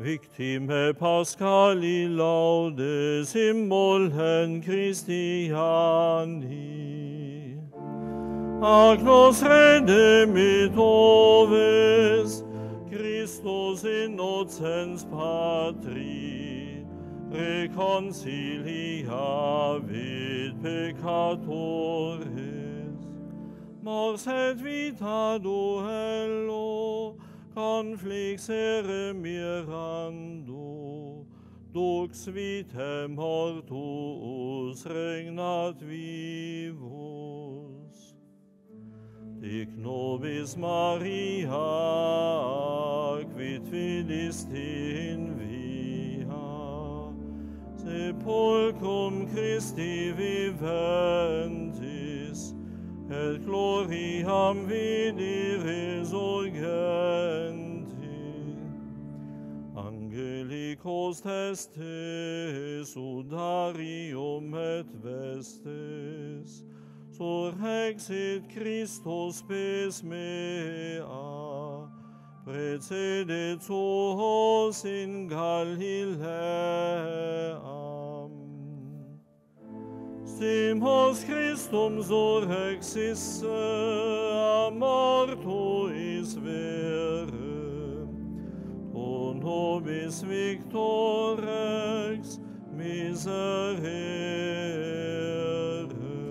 victime Paschali laudes im Mollen Christiani. Agnos redemit oves, Christus innocens Patri, reconciliavit peccatores, mors et vita duello, conflixere mirando, dux vitem mortuus regnat vivus. Dic nobis Maria, quid filisti in via, sepulcrum Christi viventis, et gloriam vidi resurgenti. Angelicos testes, sudarium et vestes, surrexit Christus spes mea, precedit suos in Galileam. Stimos Christum surrexisse a mortuis vere, pro nobis victorex miserere.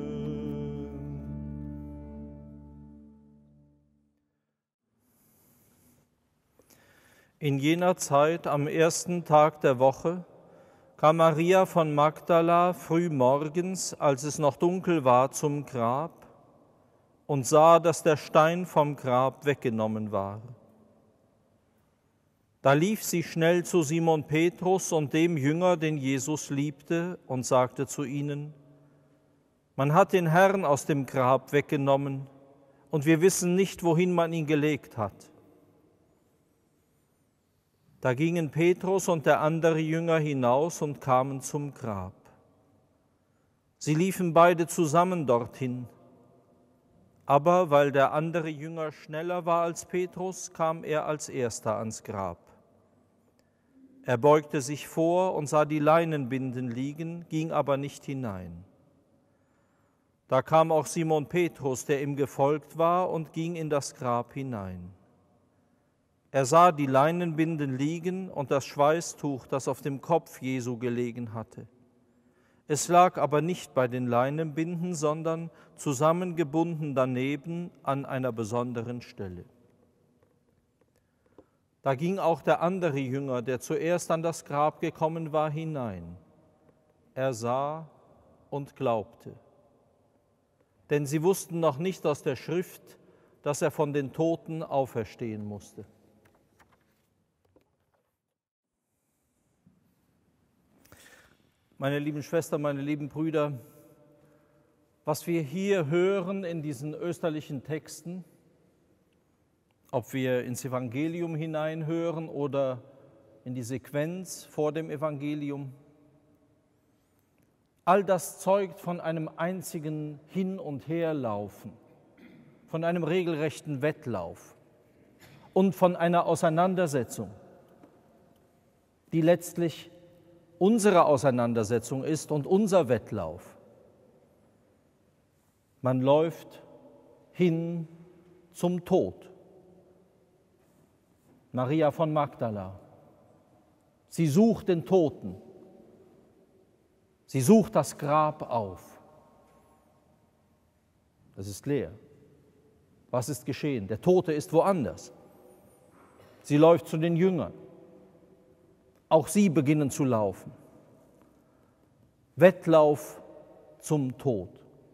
In jener Zeit, am ersten Tag der Woche, kam Maria von Magdala früh morgens, als es noch dunkel war, zum Grab und sah, dass der Stein vom Grab weggenommen war. Da lief sie schnell zu Simon Petrus und dem Jünger, den Jesus liebte, und sagte zu ihnen: Man hat den Herrn aus dem Grab weggenommen, und wir wissen nicht, wohin man ihn gelegt hat. Da gingen Petrus und der andere Jünger hinaus und kamen zum Grab. Sie liefen beide zusammen dorthin. Aber weil der andere Jünger schneller war als Petrus, kam er als erster ans Grab. Er beugte sich vor und sah die Leinenbinden liegen, ging aber nicht hinein. Da kam auch Simon Petrus, der ihm gefolgt war, und ging in das Grab hinein. Er sah die Leinenbinden liegen und das Schweißtuch, das auf dem Kopf Jesu gelegen hatte. Es lag aber nicht bei den Leinenbinden, sondern zusammengebunden daneben an einer besonderen Stelle. Da ging auch der andere Jünger, der zuerst an das Grab gekommen war, hinein. Er sah und glaubte. Denn sie wussten noch nicht aus der Schrift, dass er von den Toten auferstehen musste. Meine lieben Schwestern, meine lieben Brüder, was wir hier hören in diesen österlichen Texten, ob wir ins Evangelium hineinhören oder in die Sequenz vor dem Evangelium, all das zeugt von einem einzigen Hin- und Herlaufen, von einem regelrechten Wettlauf und von einer Auseinandersetzung, die letztlich unsere Auseinandersetzung ist und unser Wettlauf. Man läuft hin zum Tod. Maria von Magdala, sie sucht den Toten. Sie sucht das Grab auf. Es ist leer. Was ist geschehen? Der Tote ist woanders. Sie läuft zu den Jüngern. Auch sie beginnen zu laufen. Wettlauf zum Tod.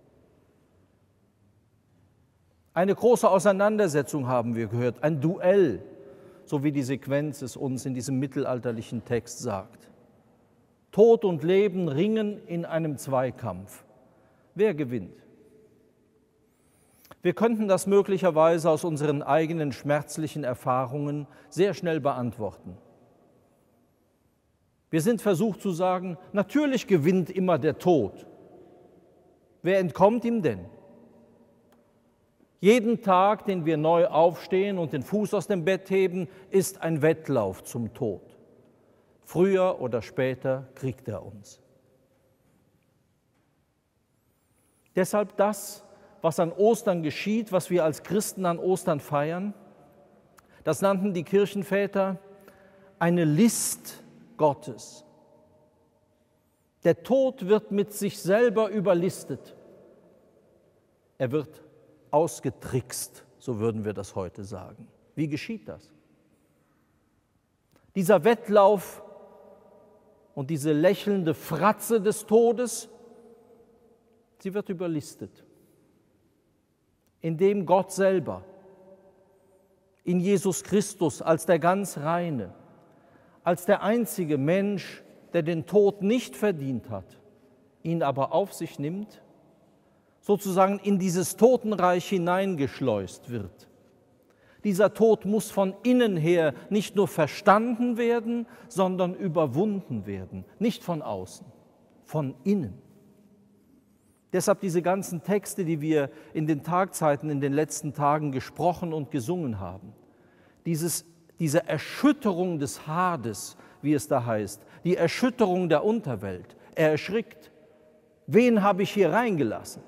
Eine große Auseinandersetzung haben wir gehört, ein Duell, so wie die Sequenz es uns in diesem mittelalterlichen Text sagt. Tod und Leben ringen in einem Zweikampf. Wer gewinnt? Wir könnten das möglicherweise aus unseren eigenen schmerzlichen Erfahrungen sehr schnell beantworten. Wir sind versucht zu sagen, natürlich gewinnt immer der Tod. Wer entkommt ihm denn? Jeden Tag, den wir neu aufstehen und den Fuß aus dem Bett heben, ist ein Wettlauf zum Tod. Früher oder später kriegt er uns. Deshalb das, was an Ostern geschieht, was wir als Christen an Ostern feiern, das nannten die Kirchenväter eine List Gottes. Der Tod wird mit sich selber überlistet. Er wird ausgetrickst, so würden wir das heute sagen. Wie geschieht das? Dieser Wettlauf und diese lächelnde Fratze des Todes, sie wird überlistet, indem Gott selber in Jesus Christus als der ganz Reine, als der einzige Mensch, der den Tod nicht verdient hat, ihn aber auf sich nimmt, sozusagen in dieses Totenreich hineingeschleust wird. Dieser Tod muss von innen her nicht nur verstanden werden, sondern überwunden werden, nicht von außen, von innen. Deshalb diese ganzen Texte, die wir in den Tagzeiten, in den letzten Tagen gesprochen und gesungen haben. Diese Erschütterung des Hades, wie es da heißt, die Erschütterung der Unterwelt. Er erschrickt. Wen habe ich hier reingelassen?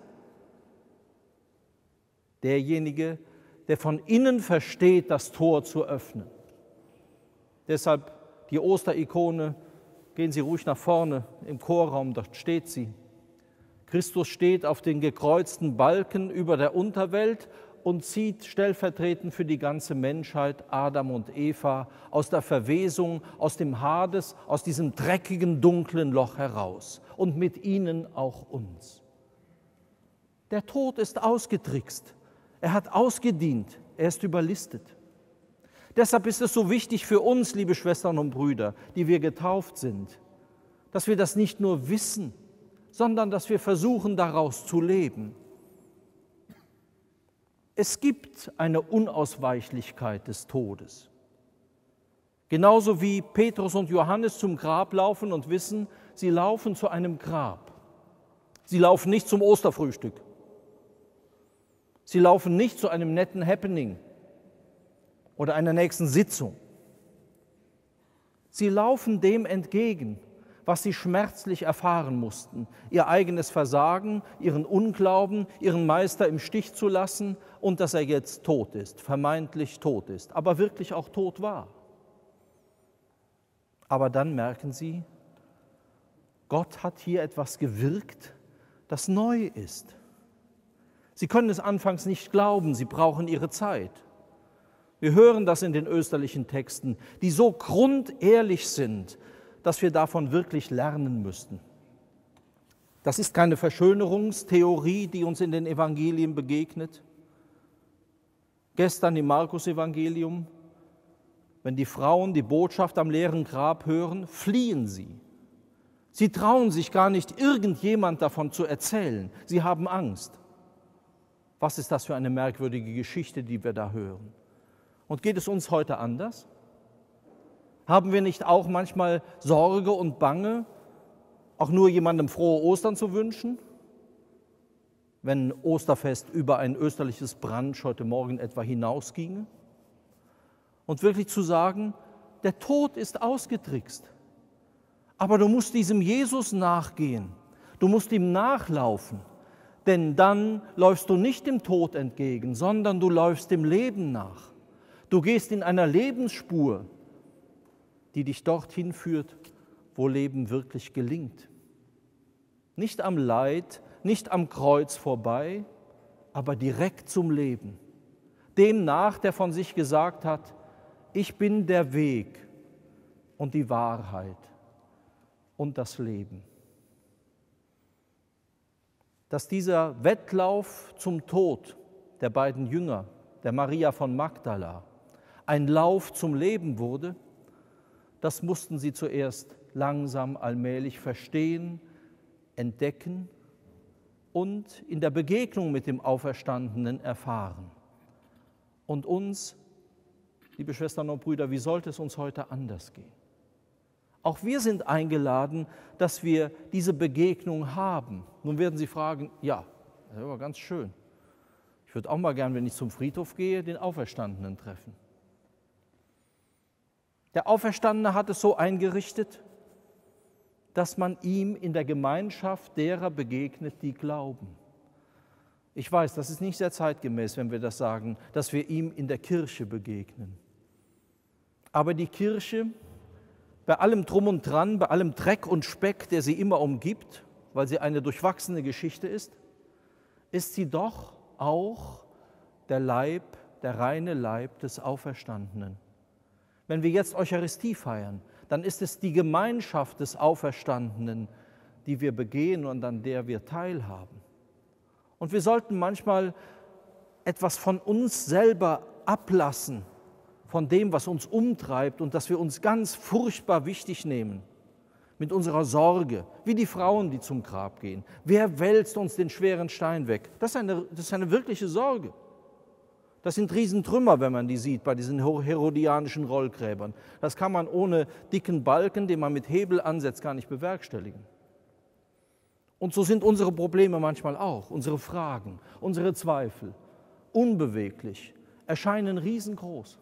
Derjenige, der von innen versteht, das Tor zu öffnen. Deshalb die Osterikone, gehen Sie ruhig nach vorne im Chorraum, dort steht sie. Christus steht auf den gekreuzten Balken über der Unterwelt und zieht stellvertretend für die ganze Menschheit Adam und Eva aus der Verwesung, aus dem Hades, aus diesem dreckigen, dunklen Loch heraus und mit ihnen auch uns. Der Tod ist ausgetrickst, er hat ausgedient, er ist überlistet. Deshalb ist es so wichtig für uns, liebe Schwestern und Brüder, die wir getauft sind, dass wir das nicht nur wissen, sondern dass wir versuchen, daraus zu leben. Es gibt eine Unausweichlichkeit des Todes. Genauso wie Petrus und Johannes zum Grab laufen und wissen, sie laufen zu einem Grab. Sie laufen nicht zum Osterfrühstück. Sie laufen nicht zu einem netten Happening oder einer nächsten Sitzung. Sie laufen dem entgegen, was sie schmerzlich erfahren mussten, ihr eigenes Versagen, ihren Unglauben, ihren Meister im Stich zu lassen und dass er jetzt tot ist, vermeintlich tot ist, aber wirklich auch tot war. Aber dann merken sie, Gott hat hier etwas gewirkt, das neu ist. Sie können es anfangs nicht glauben, sie brauchen ihre Zeit. Wir hören das in den österlichen Texten, die so grundehrlich sind, dass wir davon wirklich lernen müssten. Das ist keine Verschönerungstheorie, die uns in den Evangelien begegnet. Gestern im Markus-Evangelium, wenn die Frauen die Botschaft am leeren Grab hören, fliehen sie. Sie trauen sich gar nicht, irgendjemand davon zu erzählen. Sie haben Angst. Was ist das für eine merkwürdige Geschichte, die wir da hören? Und geht es uns heute anders? Haben wir nicht auch manchmal Sorge und Bange, auch nur jemandem frohe Ostern zu wünschen? Wenn Osterfest über ein österliches Brunch heute Morgen etwa hinausginge? Und wirklich zu sagen, der Tod ist ausgetrickst. Aber du musst diesem Jesus nachgehen. Du musst ihm nachlaufen. Denn dann läufst du nicht dem Tod entgegen, sondern du läufst dem Leben nach. Du gehst in einer Lebensspur, die dich dorthin führt, wo Leben wirklich gelingt. Nicht am Leid, nicht am Kreuz vorbei, aber direkt zum Leben. Dem nach, der von sich gesagt hat, ich bin der Weg und die Wahrheit und das Leben. Dass dieser Wettlauf zum Tod der beiden Jünger, der Maria von Magdala, ein Lauf zum Leben wurde, das mussten sie zuerst langsam, allmählich verstehen, entdecken und in der Begegnung mit dem Auferstandenen erfahren. Und uns, liebe Schwestern und Brüder, wie sollte es uns heute anders gehen? Auch wir sind eingeladen, dass wir diese Begegnung haben. Nun werden Sie fragen, ja, das ist aber ganz schön. Ich würde auch mal gern, wenn ich zum Friedhof gehe, den Auferstandenen treffen. Der Auferstandene hat es so eingerichtet, dass man ihm in der Gemeinschaft derer begegnet, die glauben. Ich weiß, das ist nicht sehr zeitgemäß, wenn wir das sagen, dass wir ihm in der Kirche begegnen. Aber die Kirche, bei allem Drum und Dran, bei allem Dreck und Speck, der sie immer umgibt, weil sie eine durchwachsene Geschichte ist sie doch auch der Leib, der reine Leib des Auferstandenen. Wenn wir jetzt Eucharistie feiern, dann ist es die Gemeinschaft des Auferstandenen, die wir begehen und an der wir teilhaben. Und wir sollten manchmal etwas von uns selber ablassen, von dem, was uns umtreibt und das wir uns ganz furchtbar wichtig nehmen, mit unserer Sorge, wie die Frauen, die zum Grab gehen. Wer wälzt uns den schweren Stein weg? Das ist eine wirkliche Sorge. Das sind Riesentrümmer, wenn man die sieht, bei diesen herodianischen Rollgräbern. Das kann man ohne dicken Balken, den man mit Hebel ansetzt, gar nicht bewerkstelligen. Und so sind unsere Probleme manchmal auch, unsere Fragen, unsere Zweifel, unbeweglich, erscheinen riesengroß.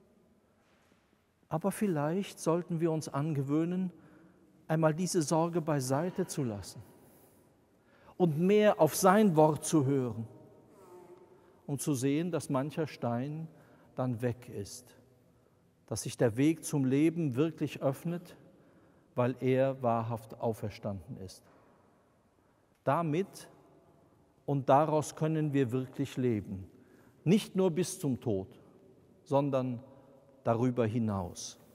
Aber vielleicht sollten wir uns angewöhnen, einmal diese Sorge beiseite zu lassen und mehr auf sein Wort zu hören, um zu sehen, dass mancher Stein dann weg ist, dass sich der Weg zum Leben wirklich öffnet, weil er wahrhaft auferstanden ist. Damit und daraus können wir wirklich leben, nicht nur bis zum Tod, sondern darüber hinaus.